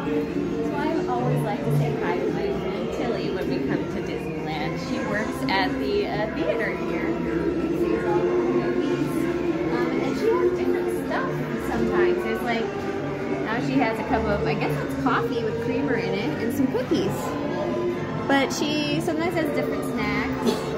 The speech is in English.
So I always like to say hi to my friend Tilly when we come to Disneyland. She works at the theater here. Sees all the movies. And she has different stuff sometimes. There's like, now she has a cup of, I guess it's coffee with creamer in it and some cookies. But she sometimes has different snacks.